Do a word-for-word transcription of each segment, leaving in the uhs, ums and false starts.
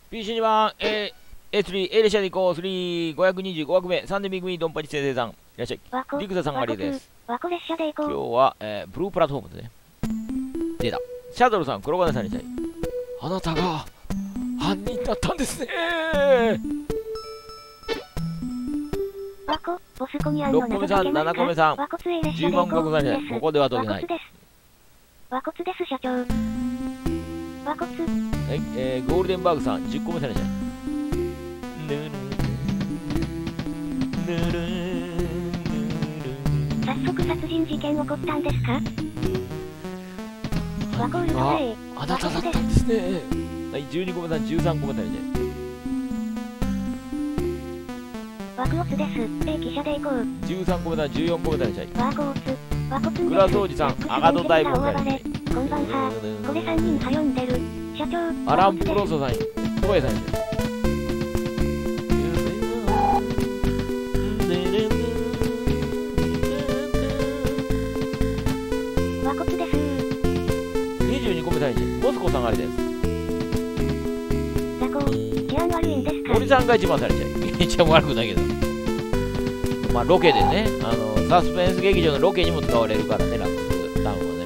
ピーシーに 番、えー、エースリー、A 列車で行こう、スリー、ごひゃくにじゅうご枠目、さんでんB組、ドンパチ先生さん、いらっしゃい。リクザさんがりです。 和子列車で行こう。 今日は、えー、ブループラットフォームですね。出た。シャドルさん、黒金さんにしたい。あなたが犯人だったんですねー。 和子、ボスコにあんのろっこめさん、ななこめさん、 和骨 A 列じゅう車で行こう。 ばんごさんにしたい。ここでは解けない。 和骨です、社長。和骨。 はい、えー、ゴールデンバーグさん、じゅっこめさんにしたい。 早速殺人事件起こったんですか？和子ウルトラ A。 あなただったんですね。はい、じゅうにこめさん、じゅうさんこめさんにしたい。 和骨です。A 汽車で行こう。 じゅうさんこめさん、じゅうよんこめさんにしたい。 和骨。和骨です。 グラスおじさん、アガド大門さんにしたい。 こんばんは。これさんにんは読んでる。社長。 アランプロソさん、トエさんにしたい。 和骨です。 にじゅうにこめさんにしたい。モスコさんがりです。 ザコ、治安悪いんですか？ 森さんが一番されちゃい。一番悪くないけど。まあロケでね、あの、サスペンス劇場のロケにも使われるからね、ラックスタウンはね。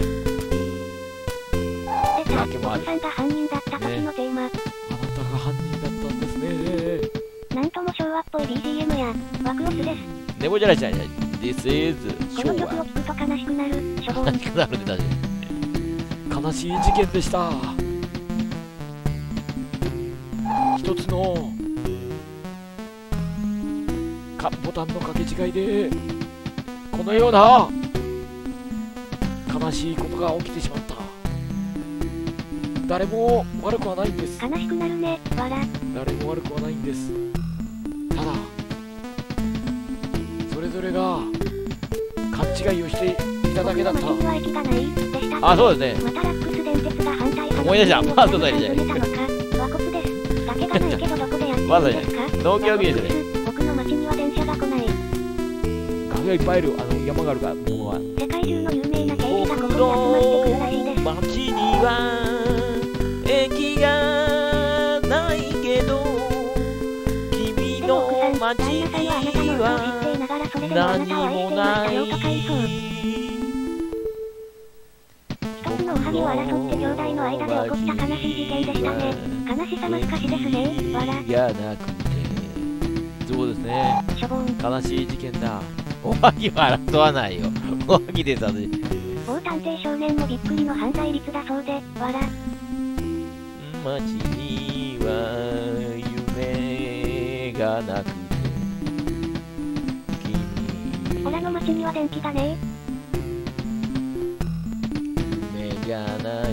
でさ、ボスさんが犯人だった時のテーマ。 あなたが犯人だったんですね。 なんとも昭和っぽい ビージーエム や、ワクオスです。 ネボじゃらしちゃい。This is この曲を聴くと悲しくなる、しょぼん。 悲しくなるって確かに。悲しい事件でした。一つのかボタンの掛け違いでこのような悲しいことが起きてしまった。誰も悪くはないんです。 悲しくなるね、わら。 誰も悪くはないんです。ただそれぞれが勘違いをしていただけだった。あ、そうですね。 またラックス電鉄が反対派の思い出した。まあそうだね。 和骨です。崖がないけどどこでやってるんですか？ 農協技術ね。 僕の町には電車が来ない。 崖がいっぱいいる。あの山があるから、ここは。 世界中の有名な警備がここに集まってくるらしいです。 町には駅がないけど、君の町には何もない。 一つのおはぎを争って兄弟の間で起こった悲しい事件でしたね。悲しさま少しですね。わら。 じゃなくて、そうですね。 しょぼん。 悲しい事件だ。おはぎは争わないよ。おはぎです、私。 某探偵少年もびっくりの犯罪率だそうで、わら。 街には夢がなくて、君。 オラの街には電気がねえ。夢じゃない。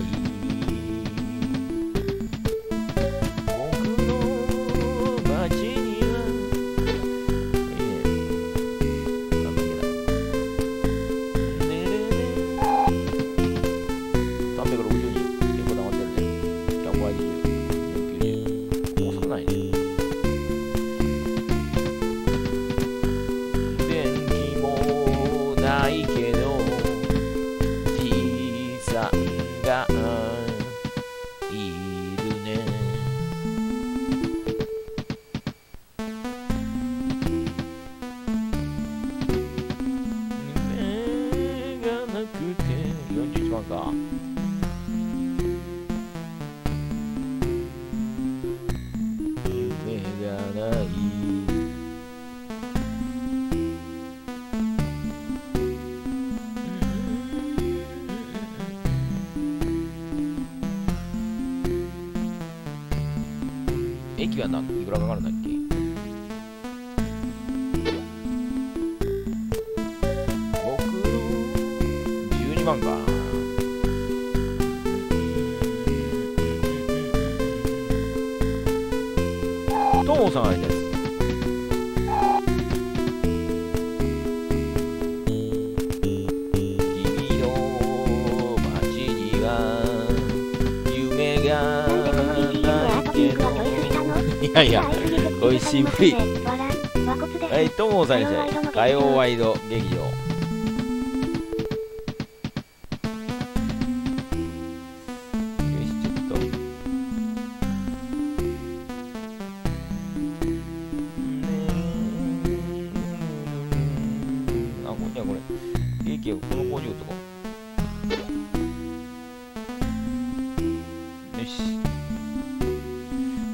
僕の街には、えー、なんだっけな。ねれれ。さんびゃくろくじゅうにん。結構溜まってるね。ひゃくはちじゅう。ひゃくきゅうじゅう。もう少ないね。電気もないけど、じいさんがいるね。夢がなくてよんじゅういちばんか。夢がない。駅は何いくらかかるんだっけ？僕のじゅうにばんか。トモさんがいいです。君の街には夢がないけど。いやいや、おいしいふい。はい、トモさんにしたい。火曜ワイド劇場。よし、ちょっと。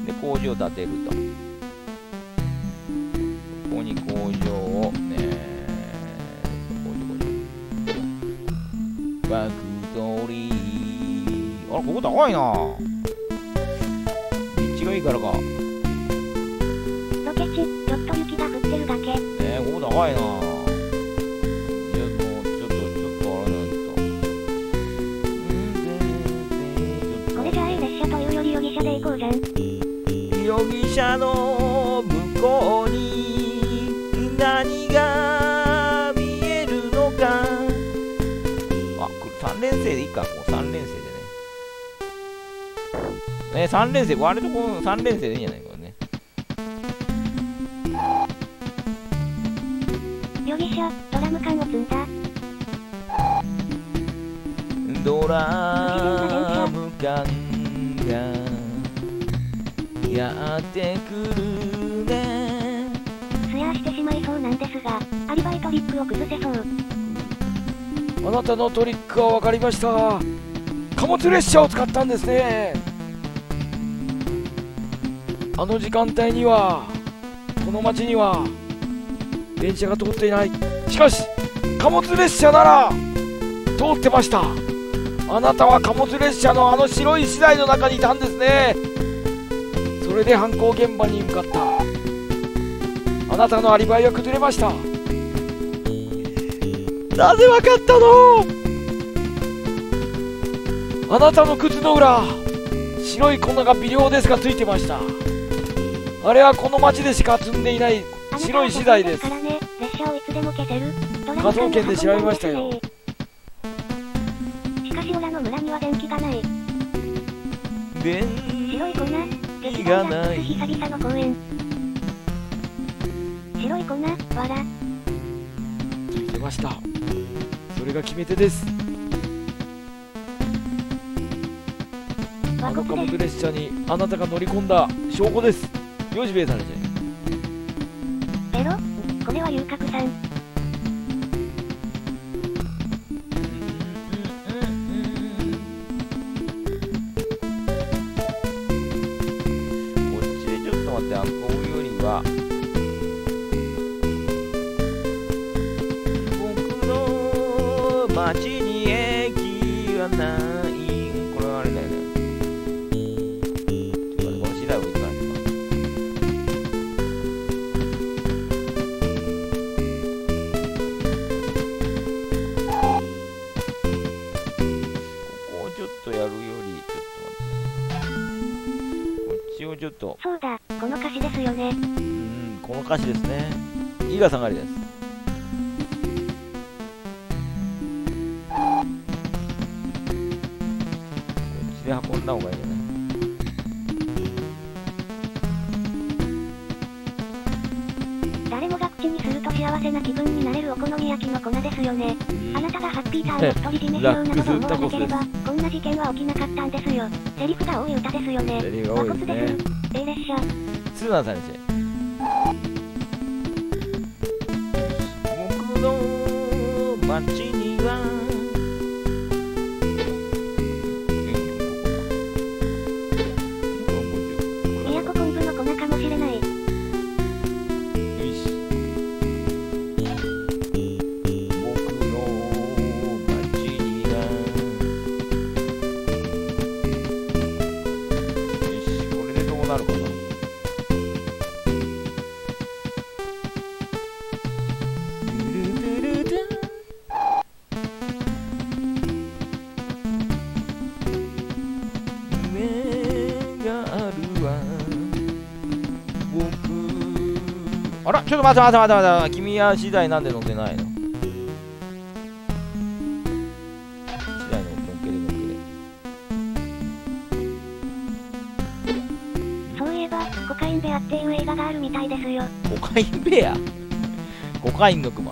で工場を建てると。ここに工場をね、工場工場バクトリー。あら、ここ高いな。道がいいからか。 ロケ地、ちょっと雪が降ってるだけ。 ねえ、ここ高いな。いや、もうちょっとちょっとあれなんだ。 これじゃあ A 列車というより容疑者で行こうじゃん。 容疑者の向こうに何が見えるのか。あ、これさん連星でいいか。こうさん連星でね。ね、さん連星、割とこのさん連星でいいんじゃないこれね。 容疑者、ドラム缶を積んだ。 ドラム缶がやってくるね。 スヤーしてしまいそうなんですが、アリバイトリックを崩せそう。 あなたのトリックは分かりました。貨物列車を使ったんですね。あの時間帯にはこの町には電車が通っていない。しかし貨物列車なら通ってました。あなたは貨物列車のあの白い資材の中にいたんですね。それで犯行現場に向かった。あなたのアリバイは崩れました。なぜわかったの？あなたの靴の裏、白い粉が微量ですがついてました。あれはこの町でしか積んでいない白い資材です。 からね、列車をいつでも消せる。 科捜研で調べましたよ。 しかしオラの村には電気がない。 電白い粉、 気がない久々の公園。白い粉、わら。 ついてました。それが決め手です。あの貨物列車にあなたが乗り込んだ証拠です。よしべえさんじゃ。エロ？これは遊郭さん。 こっちでちょっと待って、あこういうよりは僕の街に駅はない。これはあれだよね。ちょっと待って、この資材を置いてかないとか。ここをちょっとやるより、ちょっと待って。こっちをちょっと。 そうだ、この歌詞ですよね。 うん、この歌詞ですね。いが下がりです。で運んだ方がいいよね。 誰もが口にすると幸せな気分になれるお好み焼きの粉ですよね。あなたがハッピーターンを独り占めしようなどと思わなければこんな事件は起きなかったんですよ。セリフが多い歌ですよね。 セリフが多いですね。 A 列車ツーナーさんですよ。僕の街には宮古昆布の粉かもしれない。 あら、ちょっと待って待って待って待って、君は資材なんで乗ってないの？資材の乗っけで乗っけで。 そういえば、コカインベアっていう映画があるみたいですよ。 コカインベア？コカインのクマ。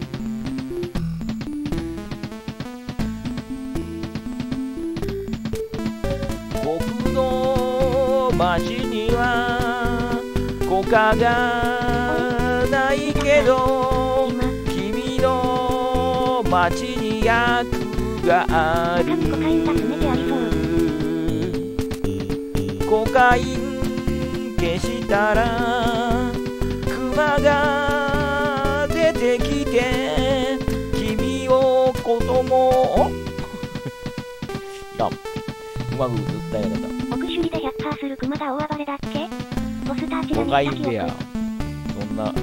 僕の街にはコカがないけど君の街に薬がある。コカイン消したら熊が出てきて君を子供をいやうまく歌えなかった。 奥首里で ひゃくパーセント する熊が大暴れだっけ。ポスターチラコカイ見た記ンベア憶。 そんな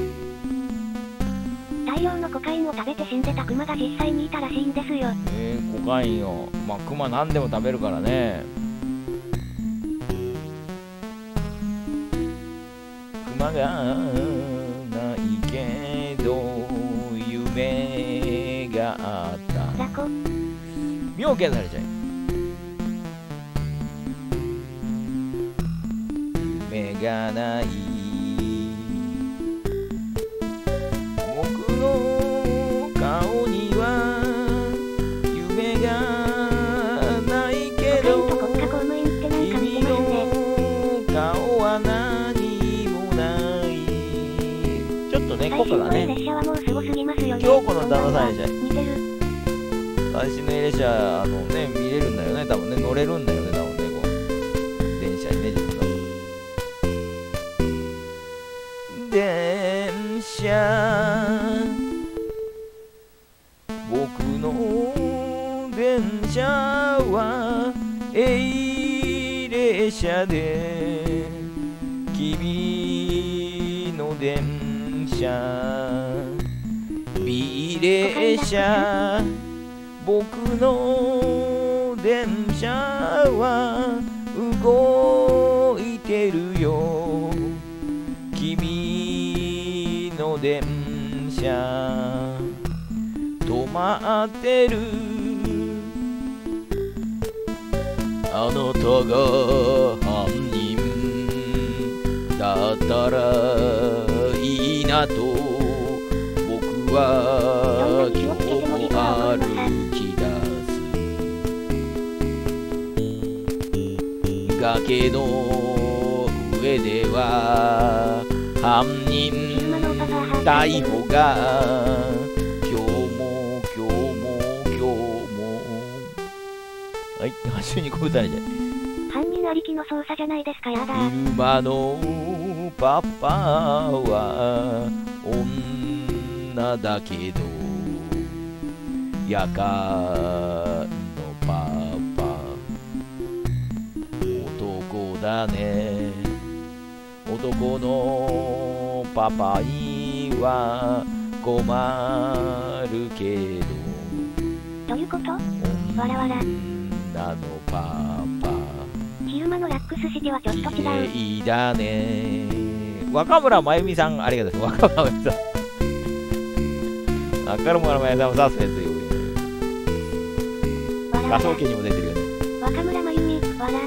大量のコカインを食べて死んでた熊が実際にいたらしいんですよ。 えー、コカインをまあクマ何でも食べるからね。熊がないけど夢があったラコ。 妙見されちゃい夢がない僕の顔には夢がないけどコカインと国家公務員ってなんか似て君ますね。 の顔は何もないちょっとね最効果がね新の列車はもうすごすぎますよね。 京子の旦那さんでしょ。 似てる。 最新の列車あのね見れるんだよね多分ね乗れるんだよね多分ねこう電車にね自分の電車僕の電車は A 列車で君の電車 B 列車僕の電車は動いてるよ君の電車止まってるあなたが犯人だったらいいなと僕は今日も歩き出す崖の上では犯人逮捕が今日も今日も今日もはい端にこう歌えじゃん犯人ありきの捜査じゃないですか。やだ。 昼間のパパは女だけど夜間のパパ男だね男のパパには困るけどどういうこと？わらわら。 女のパパ昼間のラックスシティはちょっと違う。 綺麗だね若村真由美さんありがとうございます若村真由美さん赤村真由美さんもサスペンスよわらわら。 科捜研にも出てるよね若村真由美、わら。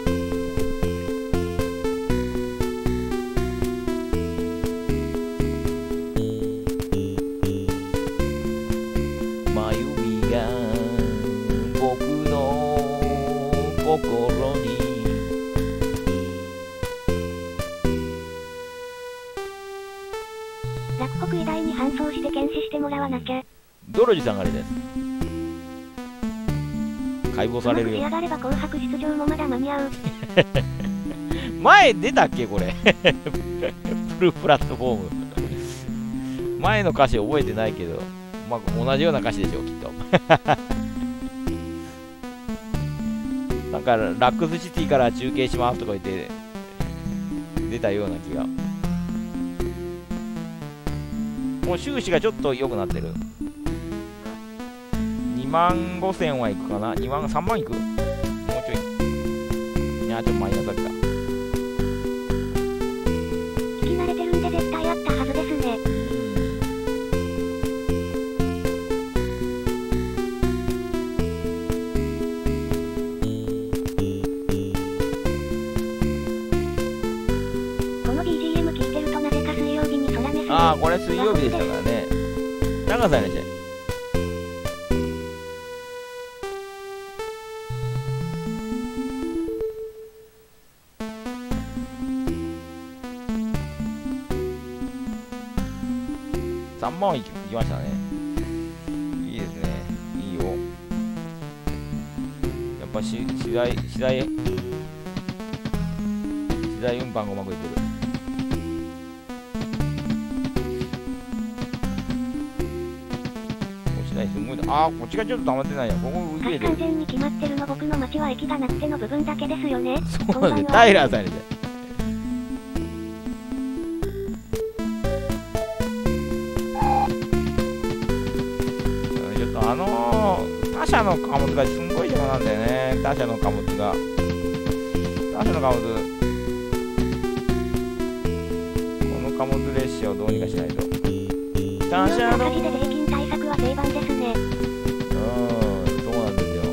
真由美が僕の心に洛北医大に搬送して検視してもらわなきゃ。 ドロジさんがあれです解剖されるよ仕上がれば紅白出場もまだ間に合う。 前出たっけこれフルプラットフォーム前の歌詞覚えてないけどまあ同じような歌詞でしょうきっとなんかラックスシティから中継しますとか言って出たような気がもう収支がちょっと良くなってるにまんごせんはいくかなにまんさんまんいくもうちょいいやちょっとマイナスだけだ聞き慣れてるんで絶対あったはずですね。この ビージーエム 聞いてるとなぜか水曜日に空目する。 ああこれ水曜日でしたからね長さいらっしゃいさんまんいきましたねいいですねいいよやっぱし資材資材資材運搬がうまくいってる台すごいな。あー、こっちがちょっと溜まってないや。ここ上で。 完全に決まってるの。僕の町は駅がなくての部分だけですよね。 そうなんです。タイラーさんにで。ちょっとあのー、他社の貨物がすんごい邪魔なんだよね。他社の貨物が。他社の貨物。この貨物列車をどうにかしないと。他社の。 赤字で税金対策は定番ですね。 うん、そうなんですよ。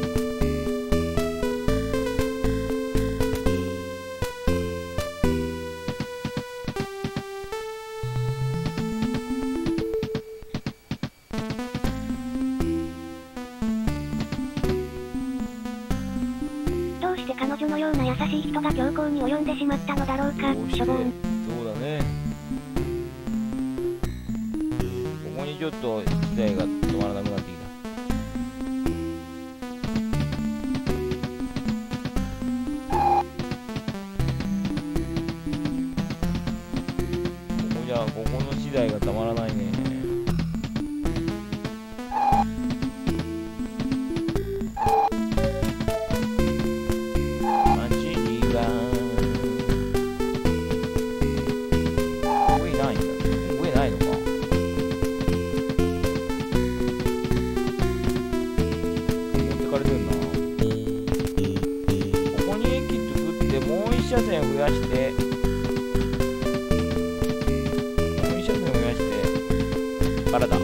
どうして彼女のような優しい人が強行に及んでしまったのだろうか。しょぼん。 そうだね。ここにちょっと機材が止まらなくなってきた。ここじゃ、ここの資材がたまらないね。街には上ないんだ。上ないのか。持ってかれてるな。ここに駅作ってもう一車線増やして。からだ。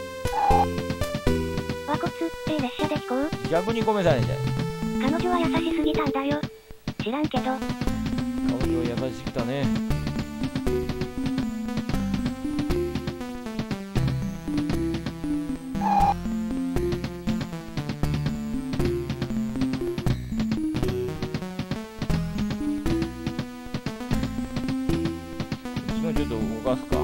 和骨、A 列車で飛行。 逆にごめんなさいね。 彼女は優しすぎたんだよ。知らんけど。 彼女は優しすぎたね。うちのちょっと動かすか。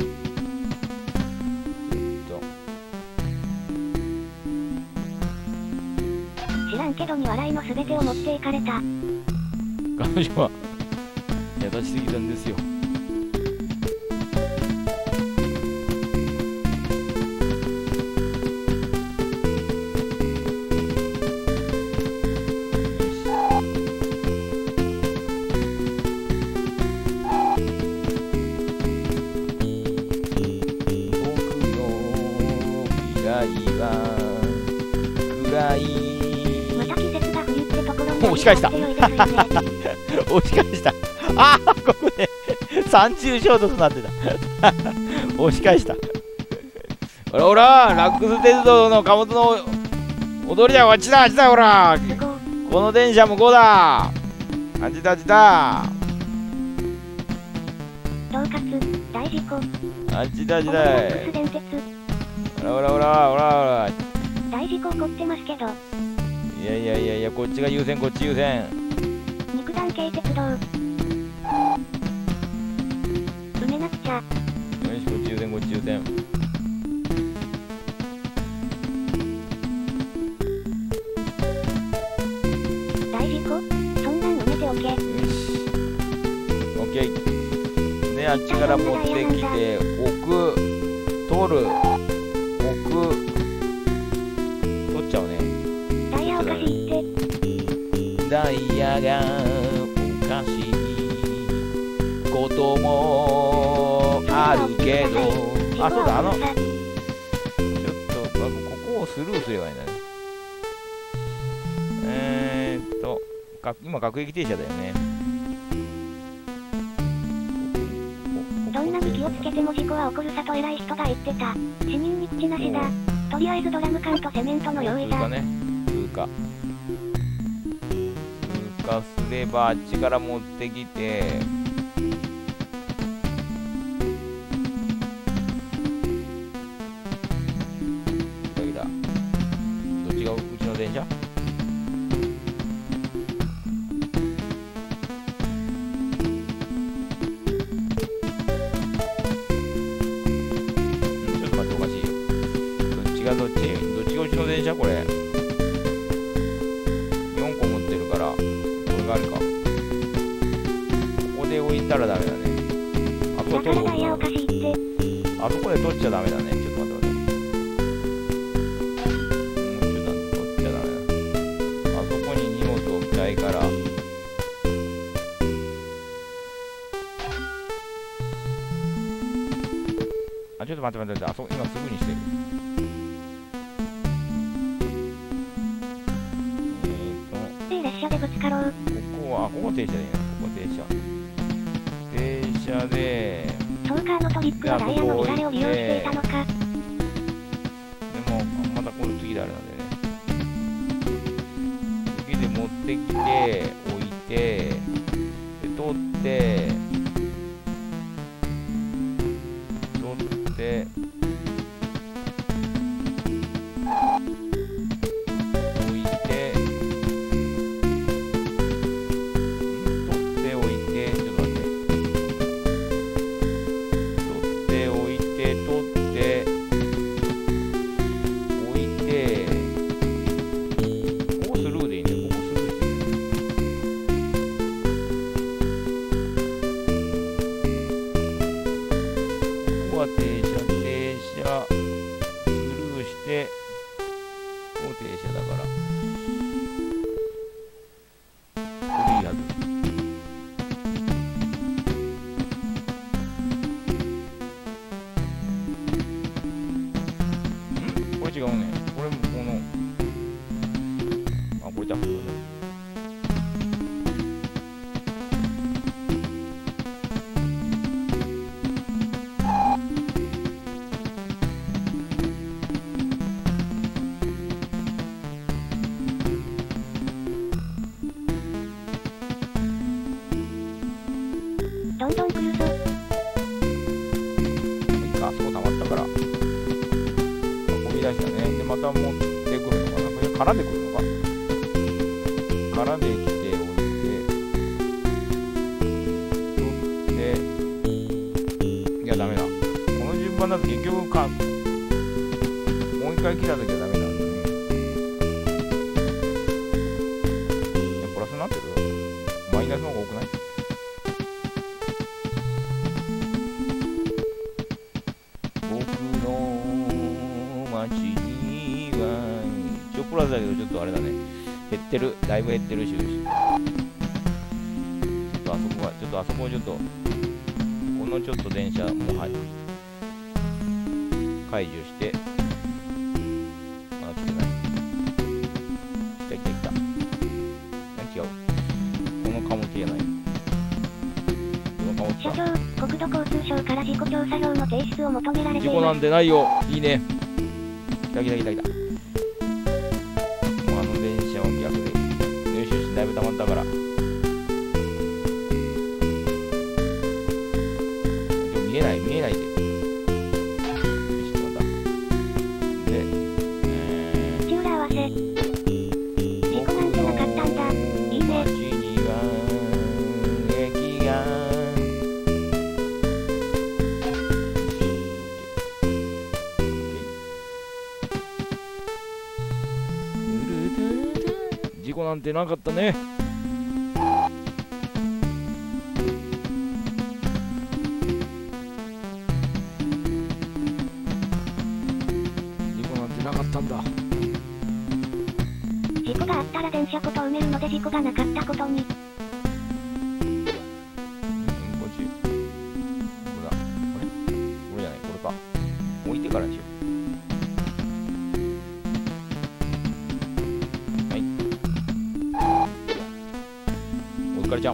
知らんけどに笑いのすべてを持っていかれた。 彼女は優しすぎたんですよ。僕の未来は暗い。押し返した押し返したああ、ここで三重衝突になってた押し返した。ほらほら、ラックス鉄道の貨物の踊りだよ。あっちだあっちだ。ほら、この電車向こうだ。あっちだあっちだ。 恫喝大事故。 あっちだあっちだ。 ほらほらほらほらほら。 大事故起こってますけど。 いやいやいやいや、こっちが優先、こっち優先。 肉弾系鉄道。埋めなくちゃ。よし、こっち優先、こっち優先。 大事故？そんなん埋めておけ。よし。 オッケー。ね、あっちから持ってきて、置く、取る、置く、取っちゃうね。ダイヤがおかしいこともあるけど、あ、そうだ、あのちょっとここをスルーすればいいんだね。えーっと今各駅停車だよね。 どんなに気をつけても事故は起こるさと偉い人が言ってた。死人に口なしだ。とりあえずドラム缶とセメントの用意だ。 通過ね、通過通過すればあっちから持ってきて、どっちがうちの電車？どっちどっちがうちの電車これよんこ持ってるからこれがあるか。ここで置いたらダメだね。あそこで取るあそこで取っちゃダメだね。ちょっと待って待って。 あ、ちょっと待って待って待って、あそこ今すぐにしてる。えーと、 で、列車でぶつかろう。 ここは、ここ停車でいいな、ここ停車。停車で、 ソーカーのトリックはダイヤの乱れを利用していたのか。 でも、またこれ次であれなんでね。次で持ってきて、置いて、で、取って、取って、置いて、取っておいて、ちょっと待って。取っておいて、取って、置いて、ここスルーでいいね。ここスルーしていいね。ここは停車、停車、スルーして、ここ停車だから。これいいはず。これ違うね。これもこの、あ、これじゃ。 どんどん来るぞ。 あそこ溜まったから。運び出したね。で、また持ってくるのかな。これ絡んでくるのか。絡んできておいて、取って、いや、ダメだ。この順番だと結局か、もう一回来たときはダメなんだね。いや、プラスになってる？マイナスの方が多くない？プラスだけどちょっとあれだね、減ってる、だいぶ減ってるし、ちょっとあそこはちょっとあそこをちょっとこのちょっと電車もはい解除して、あ、来てない、来た来た来た、あ、違う、この貨物じゃない、この貨物社長、国土交通省から事故調査票の提出を求められています。 事故なんてないよ、いいね、来た来た来た来た、だいぶ溜まったから。でも見えない、見えないで。よし、また。で、えー、 口裏合わせ。事故なんてなかったんだ。いいね。 街には駅が。事故なんてなかったね。事故なんてなかったんだ。 事故があったら電車ごと埋めるので事故がなかったことに。 うん、こっち。これだ。これ？これじゃない、これか。置いてからにしよう。ひかりちゃん、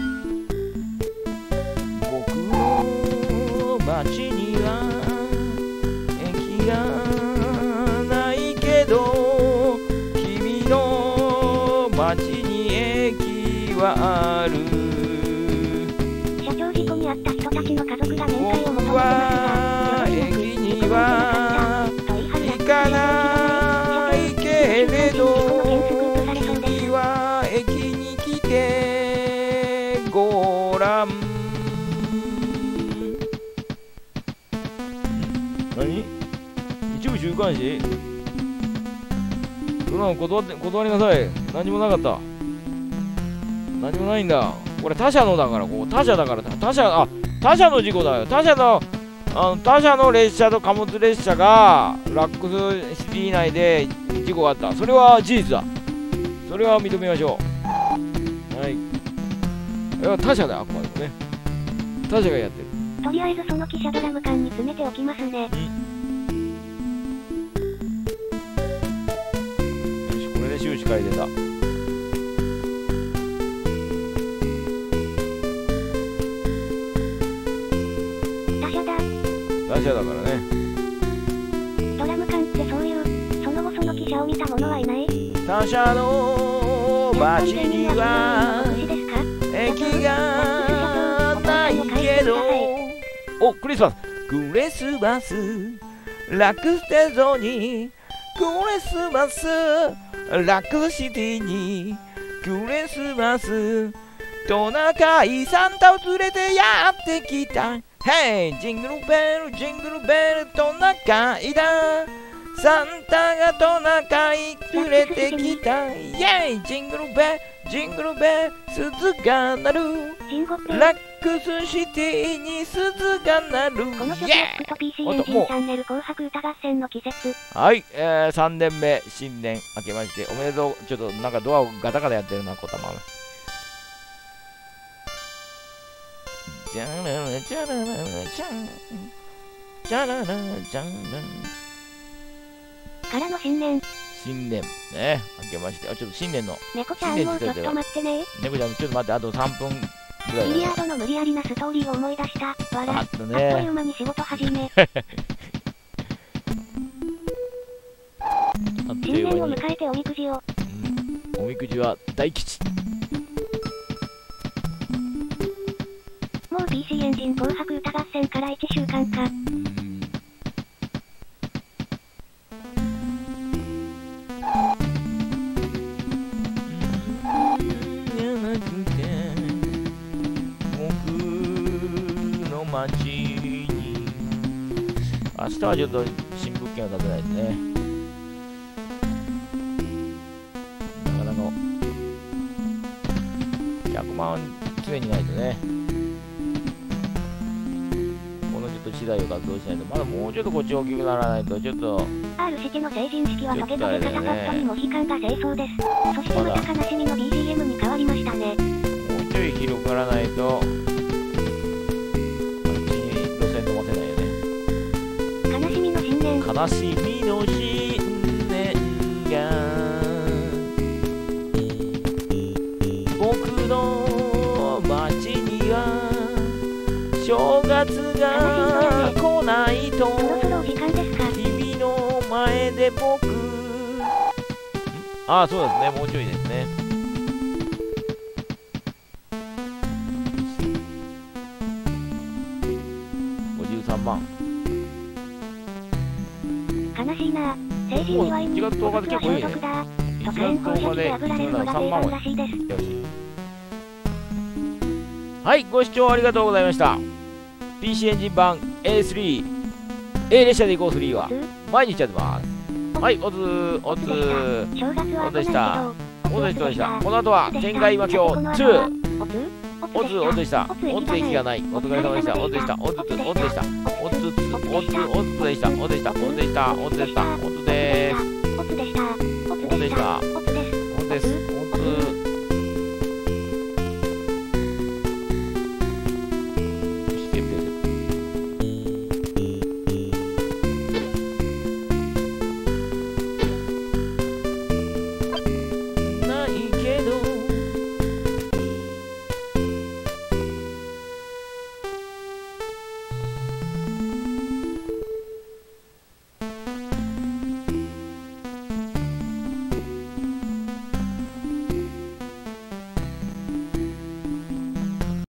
僕の街には駅がないけど君の街に駅はある。 社長、事故に遭った人たちの家族が面会を求めてます僕は駅には行かないけれど君は駅に来てごらん。何？一部週刊誌？そんなの断って、断りなさい。何もなかった。何もないんだ。これ他社のだから、こう他社だから、他社、あ、他社の事故だよ。他社の、あの他社の列車と貨物列車がラックスシティ内で事故があった。それは事実だ。それは認めましょう。はい。他社だよ、あくまでもね。他社がやってる。 とりあえずその汽車ドラム缶に詰めておきますね。 よし、これで収支改出た。 他社だ。 打者だからね。 ドラム缶ってそういう、その後その汽車を見た者はいない？ 他社の街には牛ですか？ 駅がないけど。お、クリスマス。クリスマスラクステゾに、クリスマスラクシティに、クリスマストナカイサンタを連れてやってきた。ヘイジングルベルジングルベルトナカイだ。サンタがトナカイ連れてきた。イェイジングルベルジングルベル鈴が鳴る。ラックスシティに鈴が鳴る。 この曲を聴くと ピーシー エンジンチャンネル紅白歌合戦の季節。 はい、えー、さんねんめ新年明けましておめでとう。ちょっとなんかドアをガタガタやってるな、こたま。じゃららじゃららじゃんじゃららじゃんからの新年。 新年ね、明けまして、あ、ちょっと新年の猫ちゃんもうちょっと待ってね。 猫ちゃんちょっと待って、あとさんぷんぐらいビリヤードの無理やりなストーリーを思い出した。わら。 あったね。 あっという間に仕事始め。新年を迎えておみくじを。 うん、おみくじは大吉。 もう ピーシー エンジン紅白歌合戦からいっしゅうかんか。 街に明日はちょっと新物件を建てないとね。なかなかひゃくまん常にないとね。このちょっと資材を活動しないと、まだもうちょっとこっち大きくならないとちょっと。 アール 七の成人式はトゲトゲ傘パッドにモヒカンが清掃です。そしてまた悲しみの ビージーエム に変わりましたね。 もうちょい広がらないと悲しみの新年が僕の街には正月が来ないと。 そろそろお時間ですか？ 君の前で僕ああそうですね、もうちょいですね。ごじゅうさんまん。 悲しいな。成人祝いにお月は消毒だ。と火炎放射器で炙られるのが定番らしいです。 はい、ご視聴ありがとうございました。 ピーシー エンジン版 エースリー A 列車で行こうスリーは毎日やってます。はい、おつおつおつでした。おつでした。この後は天外魔境ツー。おつおつでした。おつ駅がない。お疲れ様でした。おつでした。おつつおつでした。おつつおつおつでした。おつでした。おつでした。おつでした。おつでーす。 おつでした。 おつでした。おつです。